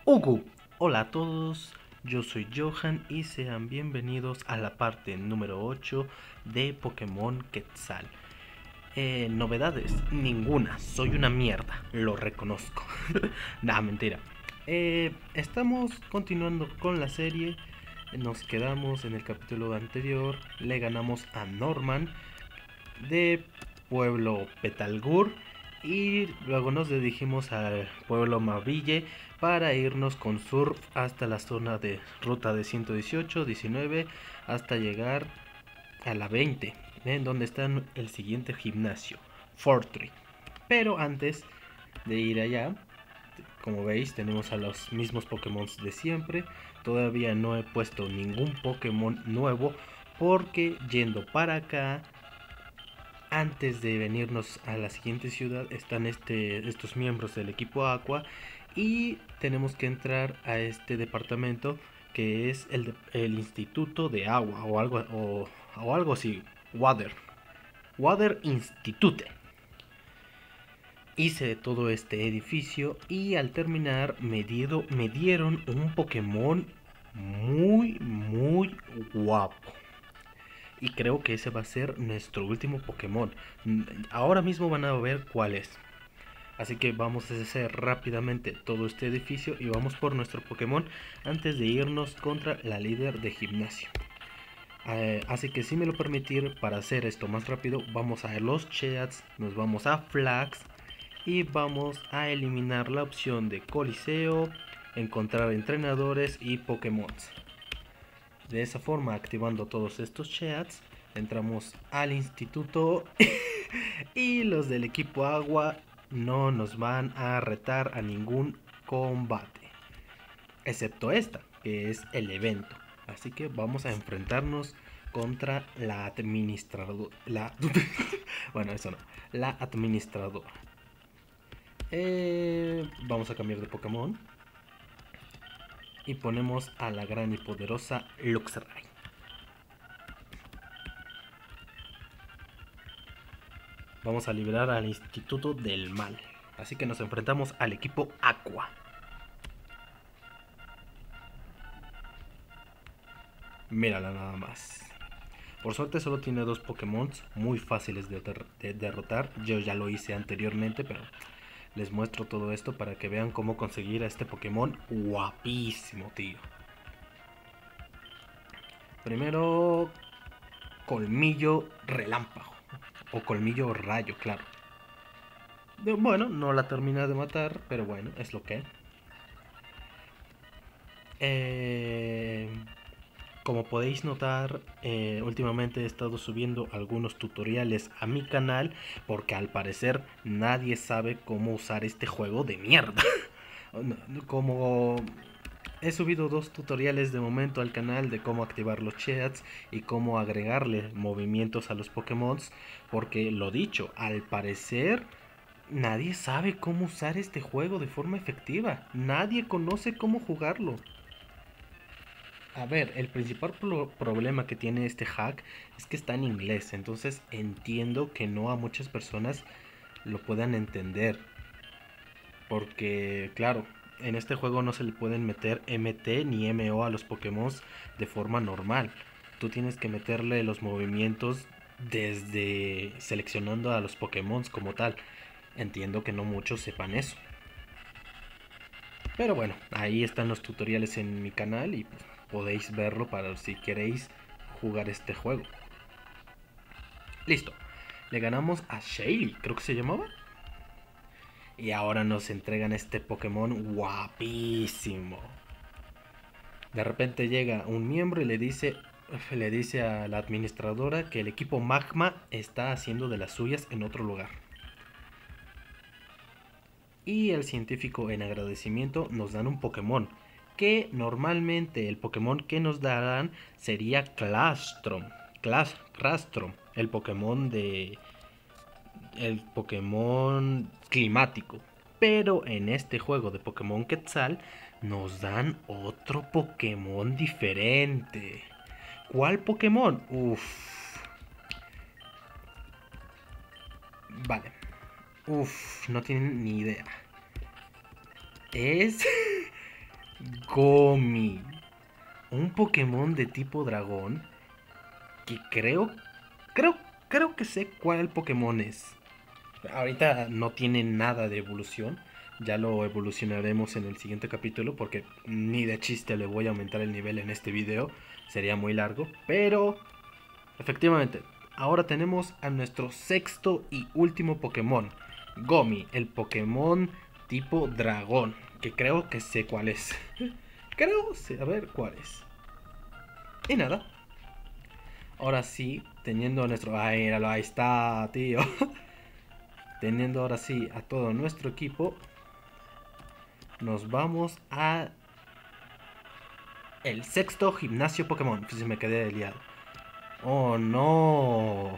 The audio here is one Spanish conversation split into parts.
Ugu. Hola a todos, yo soy Johan y sean bienvenidos a la parte número 8 de Pokémon Quetzal. Novedades, ninguna, soy una mierda, lo reconozco. Nah, mentira. Estamos continuando con la serie, nos quedamos en el capítulo anterior, le ganamos a Norman de pueblo Petalgur y luego nos dirigimos al pueblo Maville para irnos con surf hasta la zona de ruta de 118, 19 hasta llegar a la 20, en donde está el siguiente gimnasio, Fortree. Pero antes de ir allá, como veis, tenemos a los mismos Pokémon de siempre. Todavía no he puesto ningún Pokémon nuevo porque yendo para acá antes de venirnos a la siguiente ciudad están estos miembros del equipo Aqua y tenemos que entrar a este departamento que es el Instituto de Agua o algo así, Water Institute. Hice todo este edificio y al terminar me dieron un Pokémon muy guapo. Y creo que ese va a ser nuestro último Pokémon. Ahora mismo van a ver cuál es. Así que vamos a hacer rápidamente todo este edificio y vamos por nuestro Pokémon antes de irnos contra la líder de gimnasio. Así que si me lo permitir, para hacer esto más rápido, vamos a los chats, nos vamos a Flags y vamos a eliminar la opción de Coliseo, encontrar entrenadores y Pokémon. De esa forma, activando todos estos chats, entramos al instituto y los del equipo agua no nos van a retar a ningún combate, excepto esta, que es el evento. Así que vamos a enfrentarnos contra la administradora. Bueno, eso no. La administradora. Vamos a cambiar de Pokémon y ponemos a la gran y poderosa Luxray. Vamos a liberar al Instituto del Mal. Así que nos enfrentamos al equipo Aqua. Mírala nada más. Por suerte solo tiene dos Pokémon muy fáciles de derrotar. Yo ya lo hice anteriormente, pero les muestro todo esto para que vean cómo conseguir a este Pokémon guapísimo, tío. Primero, colmillo relámpago. O colmillo rayo, claro. Bueno, no la termina de matar, pero bueno, es lo que. Eh, Como podéis notar, últimamente he estado subiendo algunos tutoriales a mi canal porque al parecer nadie sabe cómo usar este juego de mierda. Como he subido dos tutoriales de momento al canal de cómo activar los chats y cómo agregarle movimientos a los Pokémon, porque lo dicho, al parecer nadie sabe cómo usar este juego de forma efectiva. Nadie conoce cómo jugarlo. A ver, el principal problema que tiene este hack es que está en inglés, entonces entiendo que no a muchas personas lo puedan entender, porque claro, en este juego no se le pueden meter MT ni MO a los Pokémon de forma normal. Tú tienes que meterle los movimientos desde seleccionando a los Pokémon como tal. Entiendo que no muchos sepan eso. Pero bueno, ahí están los tutoriales en mi canal y pues, podéis verlo para si queréis jugar este juego. Listo. Le ganamos a Shaley, creo que se llamaba. Y ahora nos entregan este Pokémon guapísimo. De repente llega un miembro y le dice a la administradora que el equipo Magma está haciendo de las suyas en otro lugar. Y el científico en agradecimiento nos dan un Pokémon, que normalmente el Pokémon que nos darán sería Clastrom, el Pokémon climático. Pero en este juego de Pokémon Quetzal nos dan otro Pokémon diferente. ¿Cuál Pokémon? Vale. No tienen ni idea. Es Gomi. Un Pokémon de tipo dragón. Que creo, creo que sé cuál Pokémon es. Ahorita no tiene nada de evolución. Ya lo evolucionaremos en el siguiente capítulo. Porque ni de chiste le voy a aumentar el nivel en este video. Sería muy largo. Pero efectivamente, ahora tenemos a nuestro sexto y último Pokémon. Gomi, el Pokémon tipo dragón. Que creo que sé cuál es. Creo saber cuál es. Y nada. Ahora sí, teniendo nuestro... Ahí, ahí está, tío. Teniendo ahora sí a todo nuestro equipo, nos vamos a el sexto gimnasio Pokémon. Pues me quedé liado. Oh no.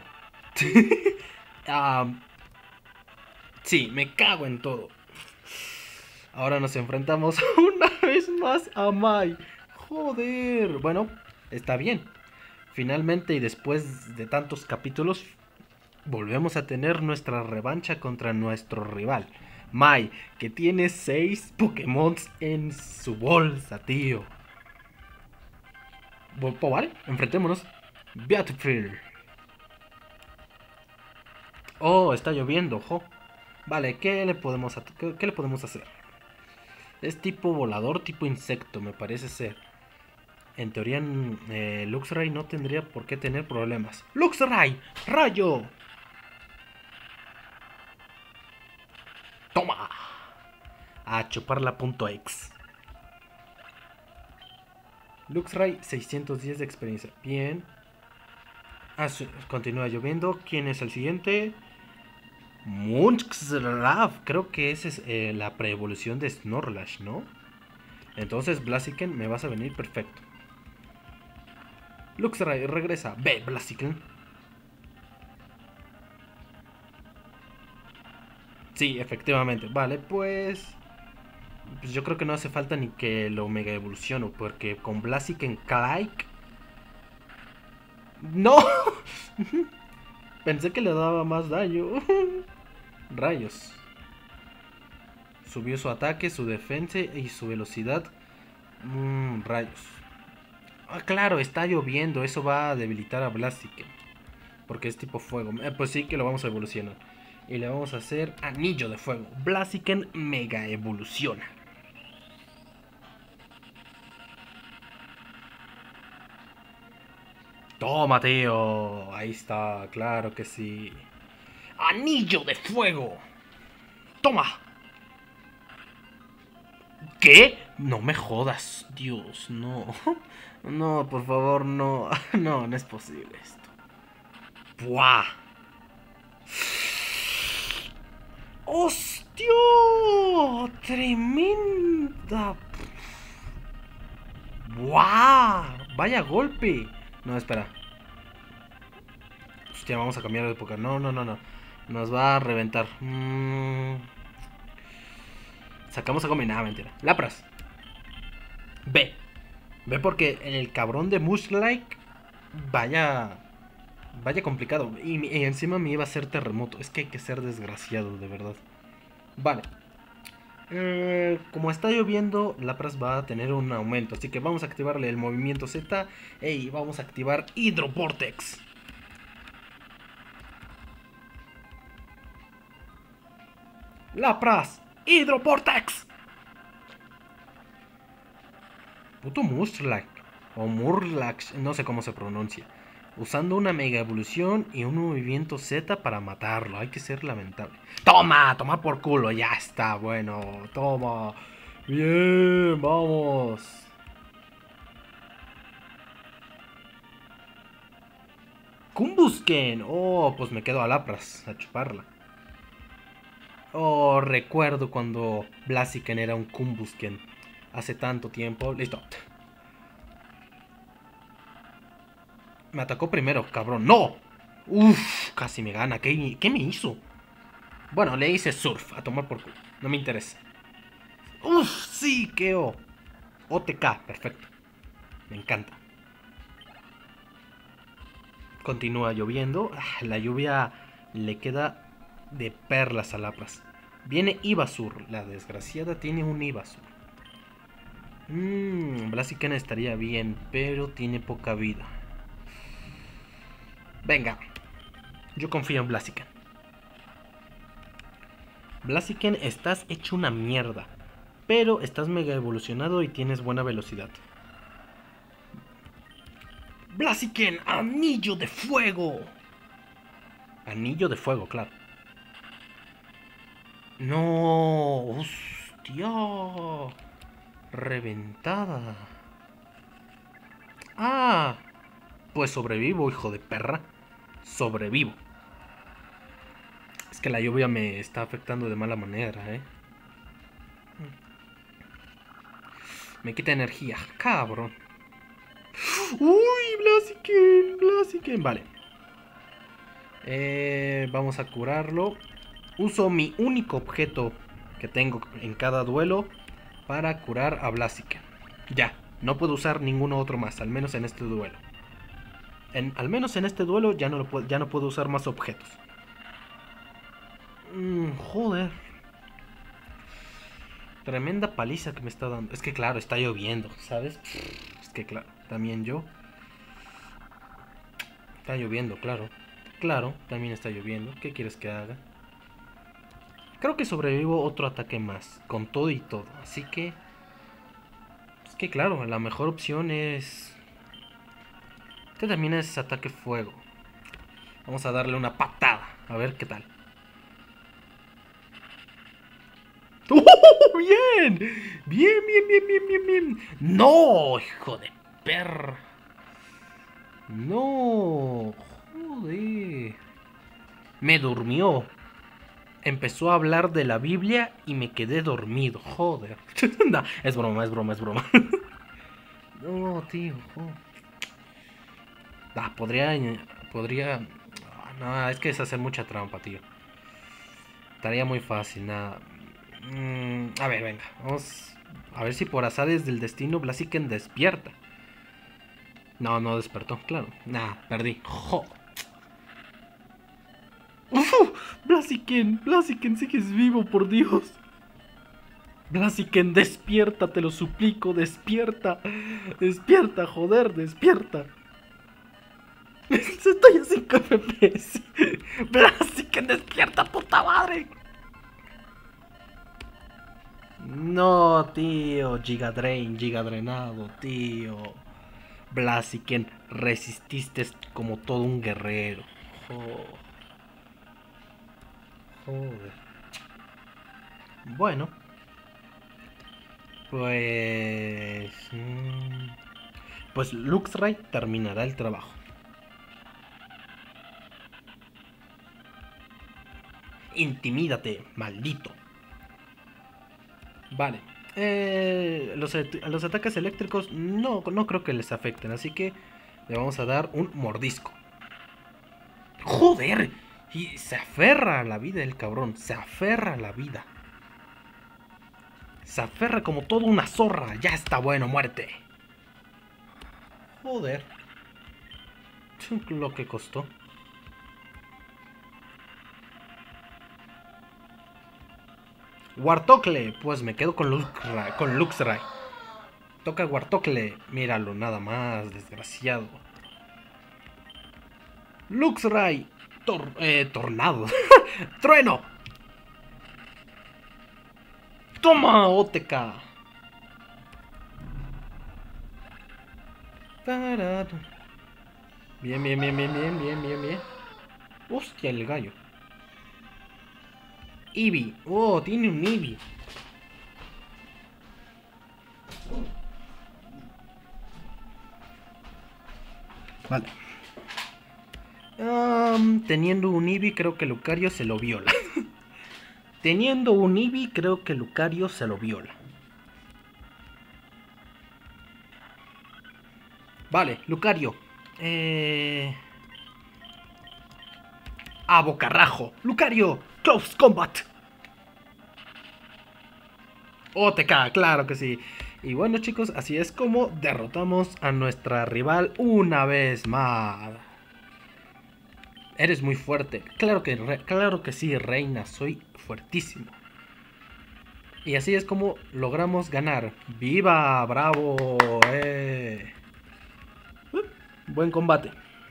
um, sí, me cago en todo. Ahora nos enfrentamos una vez más a Mai. Joder. Bueno, está bien. Finalmente y después de tantos capítulos, volvemos a tener nuestra revancha contra nuestro rival. Mai, que tiene 6 Pokémon en su bolsa, tío. Vale, enfrentémonos. Beautiful. Oh, está lloviendo, jo. Vale, ¿qué le podemos hacer? Es tipo volador, tipo insecto, me parece ser. En teoría, Luxray no tendría por qué tener problemas. ¡Luxray! ¡Rayo! ¡Toma! A chuparla.ex. Luxray, 610 de experiencia. Bien. Continúa lloviendo. ¿Quién es el siguiente? Munchkslav. Creo que esa es la preevolución de Snorlash, ¿no? Entonces, Blaziken, me vas a venir perfecto. Luxray, regresa. Ve, Blaziken. Sí, efectivamente. Vale, pues yo creo que no hace falta ni que lo mega evoluciono. Porque con Blaziken Clyke. ¡No! Pensé que le daba más daño. Rayos. Subió su ataque, su defensa y su velocidad. Rayos. Ah, claro, está lloviendo. Eso va a debilitar a Blaziken. Porque es tipo fuego. Pues sí que lo vamos a evolucionar. Y le vamos a hacer anillo de fuego. Blaziken mega evoluciona. Toma, tío. Ahí está, claro que sí. Anillo de fuego. Toma. ¿Qué? No me jodas, Dios, no. No, por favor, no. No, no es posible esto. ¡Buah! ¡Hostia! ¡Tremenda! ¡Buah! ¡Vaya golpe! No, espera. Hostia, vamos a cambiar de época. No, no, no, no. Nos va a reventar. Sacamos a Gomi. Nada, mentira. Lapras. Ve. Ve porque el cabrón de Mushlike. Vaya. Vaya complicado. Y encima me iba a hacer terremoto. Es que hay que ser desgraciado, de verdad. Vale. Como está lloviendo, Lapras va a tener un aumento. Así que vamos a activarle el movimiento Z. Y vamos a activar Hydroportex. Lapras, Hydroportex. Puto Murloc. O Murlax, no sé cómo se pronuncia. Usando una mega evolución y un movimiento Z para matarlo. Hay que ser lamentable. ¡Toma! ¡Toma por culo! Ya está, bueno. Toma. Bien, vamos. Kumbusken. Oh, pues me quedo a Lapras a chuparla. Oh, recuerdo cuando Blaziken era un Kumbusken. Hace tanto tiempo. Listo. Me atacó primero, cabrón. ¡No! Uff, casi me gana. ¿Qué me hizo? Bueno, le hice surf. A tomar por culo. No me interesa. Uff, sí, KO. OTK, perfecto. Me encanta. Continúa lloviendo. La lluvia le queda de perlas a Lapras. Viene Ivysaur. La desgraciada tiene un Ivysaur. Blaziken estaría bien, pero tiene poca vida. Venga, yo confío en Blaziken. Blaziken, estás hecho una mierda, pero estás mega evolucionado y tienes buena velocidad. Blaziken, anillo de fuego. Anillo de fuego, claro. No, hostia. Reventada. Ah, pues sobrevivo, hijo de perra. Sobrevivo. Es que la lluvia me está afectando de mala manera, Me quita energía, cabrón. Uy, Blaziken, Blaziken. Vale. Vamos a curarlo. Uso mi único objeto que tengo en cada duelo para curar a Blaziken. Ya, no puedo usar ninguno otro más, al menos en este duelo. Al menos en este duelo ya no puedo usar más objetos. Joder. Tremenda paliza que me está dando. Es que claro, está lloviendo, ¿sabes? Es que claro, también yo. Está lloviendo, claro. Claro, también está lloviendo. ¿Qué quieres que haga? Creo que sobrevivo otro ataque más, con todo y todo. Así que... Es que claro, la mejor opción es... Este también es ataque fuego. Vamos a darle una patada, a ver qué tal. ¡Bien! Bien, bien, bien, bien, bien, bien. ¡No, hijo de perra! ¡No! ¡Joder! Me durmió. Empezó a hablar de la Biblia y me quedé dormido. Joder. No, es broma, es broma, es broma. No, tío. Podría... No, es que es hacer mucha trampa, tío. Estaría muy fácil, nada. A ver, venga. Vamos a ver si por azares del destino Blaziken despierta. No, no despertó, claro. Nah, perdí. ¡Jo! Blaziken, Blaziken, sigues vivo, por Dios. Blaziken, despierta, te lo suplico, despierta. Despierta, joder, despierta. Estoy a 5 FPS. Blaziken, despierta, puta madre. No, tío, Giga Drain, Giga Drenado, tío. Blaziken, resististe como todo un guerrero. Joder. Bueno. Pues... Pues Luxray terminará el trabajo. Intimídate, maldito. Vale. Los ataques eléctricos no creo que les afecten, así que le vamos a dar un mordisco. ¡Joder! Y se aferra a la vida el cabrón, se aferra a la vida. Se aferra como toda una zorra. Ya está bueno, muerte. Joder. Lo que costó. Wartocle, pues me quedo con Luxray. Toca Wartocle. Míralo, nada más, desgraciado. Luxray. Tornado. Trueno. Toma, OTK. Bien, bien, bien, bien, bien, bien, bien, bien. Hostia, el gallo. Eevee. Oh, tiene un Eevee. Vale. Teniendo un Eevee, creo que Lucario se lo viola. Teniendo un Eevee, creo que Lucario se lo viola. Vale, Lucario. A bocarrajo. Lucario, Close Combat. OTK, claro que sí. Y bueno, chicos, así es como derrotamos a nuestra rival una vez más. Eres muy fuerte. Claro que sí, reina. Soy fuertísimo. Y así es como logramos ganar. ¡Viva! ¡Bravo! Buen combate.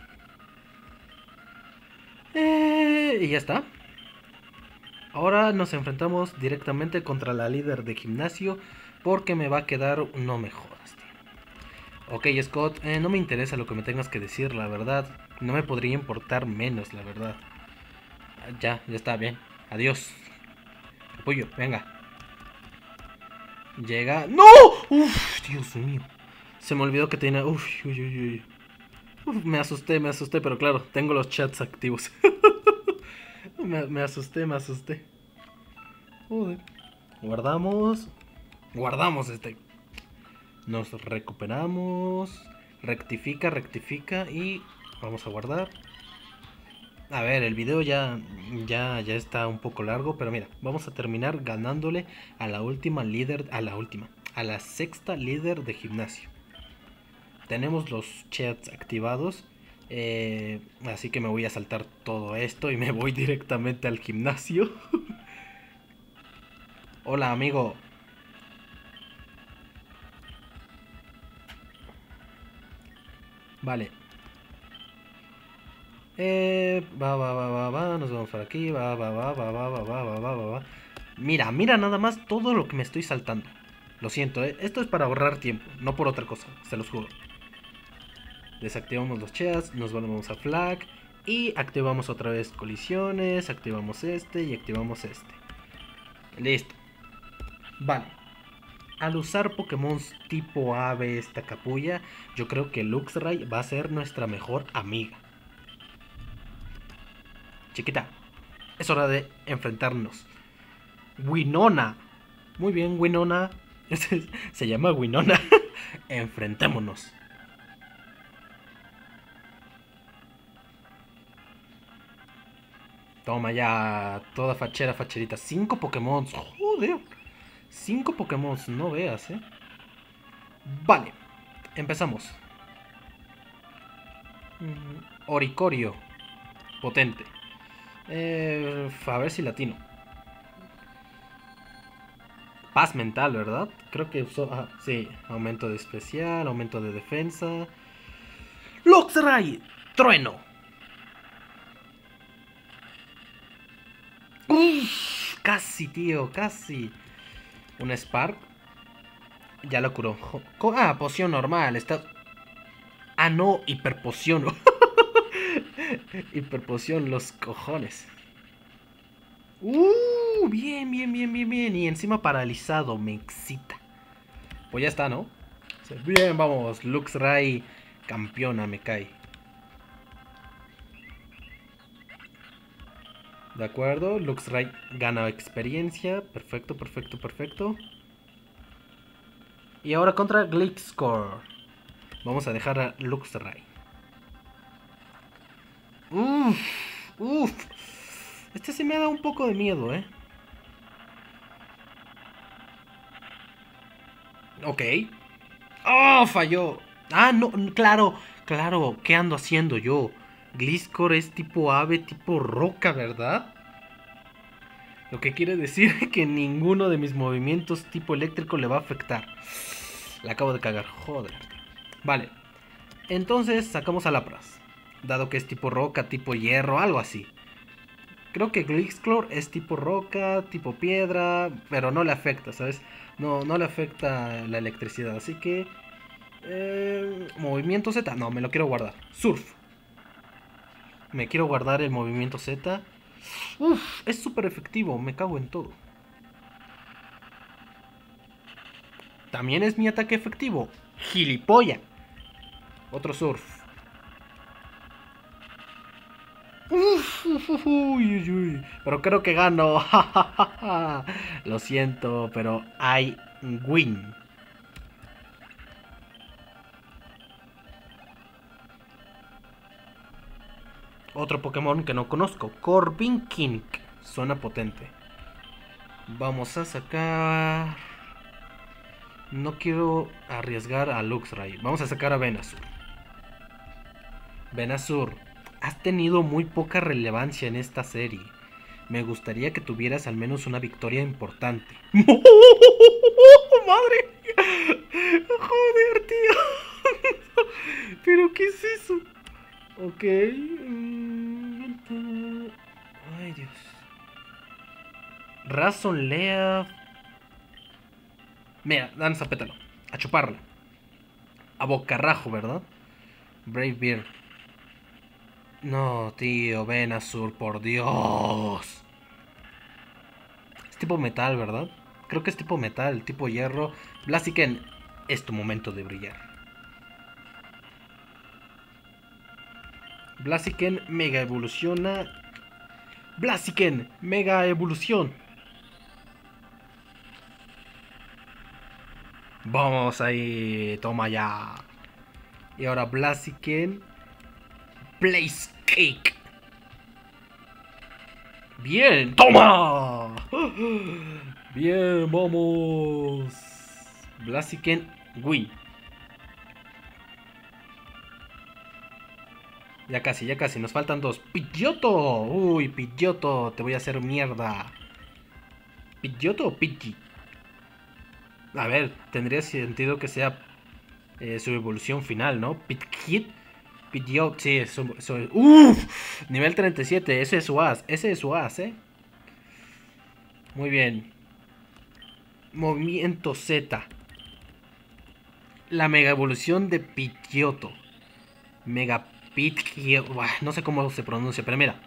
Y ya está. Ahora nos enfrentamos directamente contra la líder de gimnasio. Porque me va a quedar... No me jodas, tío. Ok, Scott, no me interesa lo que me tengas que decir, la verdad. No me podría importar menos, la verdad. Ya está bien. Adiós. Apoyo, venga. Llega... ¡No! ¡Uf! Dios mío. Se me olvidó que tenía... Uf, uy, uy, uy. Uf, me asusté, pero claro, tengo los chats activos. me asusté. Joder. Guardamos. Guardamos este. Nos recuperamos. Rectifica y vamos a guardar. A ver, el video ya está un poco largo, pero mira, vamos a terminar ganándole a la última líder, a la sexta líder de gimnasio. Tenemos los chats activados, así que me voy a saltar todo esto y me voy directamente al gimnasio. Hola, amigo. Vale. Nos vamos por aquí. Mira nada más todo lo que me estoy saltando. Lo siento, esto es para ahorrar tiempo, no por otra cosa, se los juro. Desactivamos los chats, nos volvemos a flag y activamos otra vez colisiones, activamos este y activamos este. Listo. Vale. Al usar Pokémon tipo ave esta capulla, yo creo que Luxray va a ser nuestra mejor amiga. Chiquita, es hora de enfrentarnos. Winona. Muy bien, Winona. Se llama Winona. Enfrentémonos. Toma ya, toda facherita. 5 Pokémon. Joder. 5 Pokémon, no veas, Vale, empezamos. Oricorio. Potente. A ver si latino. Paz mental, ¿verdad? Creo que usó... sí, aumento de especial, aumento de defensa. Luxray, trueno. Uf, casi, tío, casi. Un Spark. Ya lo curó. Poción normal. Está... no, hiperpoción. Hiperpoción, los cojones. Bien. Y encima paralizado, me excita. Pues ya está, ¿no? Bien, vamos. Luxray, campeona, me cae. De acuerdo, Luxray gana experiencia. Perfecto. Y ahora contra Gliscor. Vamos a dejar a Luxray. Uff. Este sí me da un poco de miedo, Ok. ¡Oh! Falló. No, claro. ¿Qué ando haciendo yo? Gliscor es tipo ave, tipo roca, ¿verdad? Lo que quiere decir que ninguno de mis movimientos tipo eléctrico le va a afectar. La acabo de cagar, joder. Vale. Entonces sacamos a Lapras. Dado que es tipo roca, tipo hierro, algo así. Creo que Gliscor es tipo roca, tipo piedra, pero no le afecta, ¿sabes? No le afecta la electricidad, así que... movimiento Z, no, me lo quiero guardar. Surf. Me quiero guardar el movimiento Z. Es súper efectivo, me cago en todo. También es mi ataque efectivo. Gilipolla. Otro surf. Uy. Pero creo que gano. Lo siento, pero I win. Otro Pokémon que no conozco. Corviknight. Suena potente. Vamos a sacar... No quiero arriesgar a Luxray. Vamos a sacar a Venusaur. Venusaur, has tenido muy poca relevancia en esta serie. Me gustaría que tuvieras al menos una victoria importante. ¡Madre! ¡Joder, tío! ¿Pero qué es eso? Ok. Ay, Dios. Razon Lea. Mira, danza pétalo. A chuparla. A bocarrajo, ¿verdad? Brave Bear. No, tío, Venazur, por Dios. Es tipo metal, ¿verdad? Creo que es tipo metal, tipo hierro. Blaziken, es tu momento de brillar. Blaziken mega evoluciona. Blaziken mega evolución. Vamos ahí, toma ya. Y ahora Blaziken Blaze Cake. Bien, toma. Bien, vamos. Blaziken win. Ya casi, nos faltan dos. ¡Pidgeotto! Uy, Pidgeotto, te voy a hacer mierda. ¿Pidgeotto o Pidgey? A ver, tendría sentido que sea su evolución final, ¿no? Pidgeot. Pidgeot, sí, eso. ¡Uf! Nivel 37, ese es su as, ¿eh? Muy bien. Movimiento Z. La mega evolución de Pidgeotto. Mega Pidgeot. No sé cómo se pronuncia, pero mira.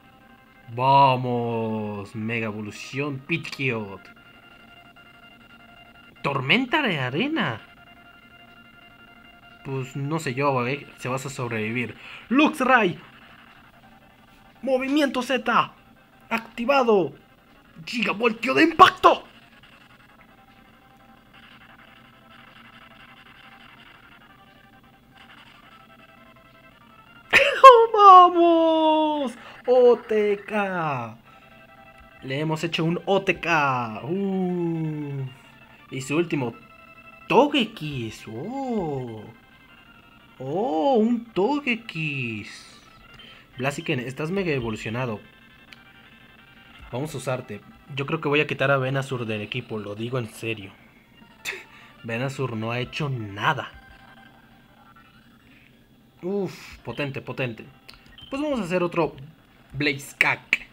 Vamos. Mega evolución Pidgeot. Tormenta de arena. Pues no sé yo, se vas a sobrevivir. Luxray. Movimiento Z. Activado. Gigavoltio de impacto. ¡Vamos! OTK. Le hemos hecho un OTK. Y su último. Togekiss. Oh, un Togekiss. Blaziken, estás mega evolucionado. Vamos a usarte. Yo creo que voy a quitar a Venazur del equipo, lo digo en serio. Venazur no ha hecho nada. Uf, potente. Pues vamos a hacer otro Blaziken.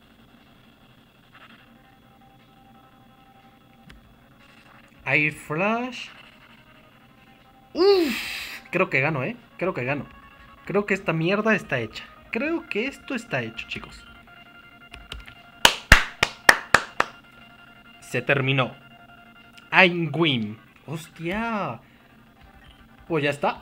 Air Flash. Uf, creo que gano, creo que gano. Creo que esta mierda está hecha. Creo que esto está hecho, chicos. Se terminó. I'm win. Hostia. Pues ya está.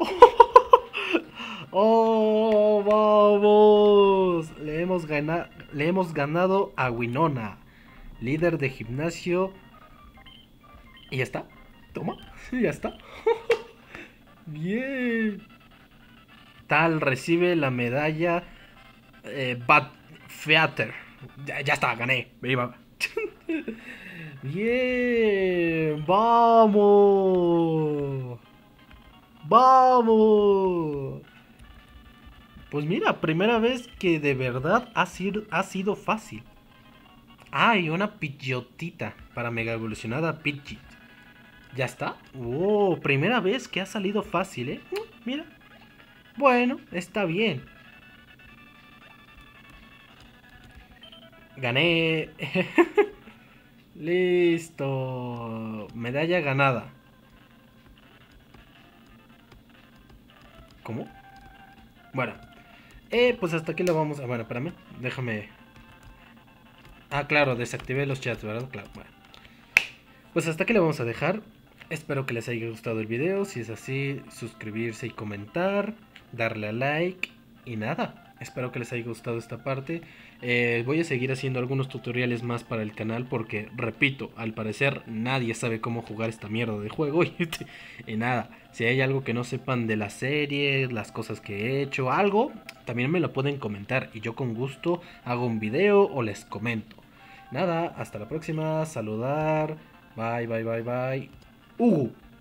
Oh, vamos. Le hemos ganado a Winona, líder de gimnasio. Y ya está. Toma. Ya está. Bien. Tal recibe la medalla Bad Theater. Ya está, gané. Viva. Bien. Vamos. Vamos. Pues mira, primera vez que de verdad ha sido fácil. Ah, y una Pidgeotita para mega evolucionar a Pidgeot. ¿Ya está? Oh, primera vez que ha salido fácil, ¿eh? Mira. Bueno, está bien. Gané. Listo. Medalla ganada. ¿Cómo? Bueno. Pues hasta aquí lo vamos a... Bueno, espérame. Déjame... Ah, claro, desactivé los chats, ¿verdad? Claro, bueno. Pues hasta aquí lo vamos a dejar. Espero que les haya gustado el video. Si es así, suscribirse y comentar. Darle a like. Y nada, espero que les haya gustado esta parte. Voy a seguir haciendo algunos tutoriales más para el canal porque, repito, al parecer nadie sabe cómo jugar esta mierda de juego. Y nada, si hay algo que no sepan de la serie, las cosas que he hecho, algo, también me lo pueden comentar y yo con gusto hago un video o les comento. Nada, hasta la próxima, saludar, bye.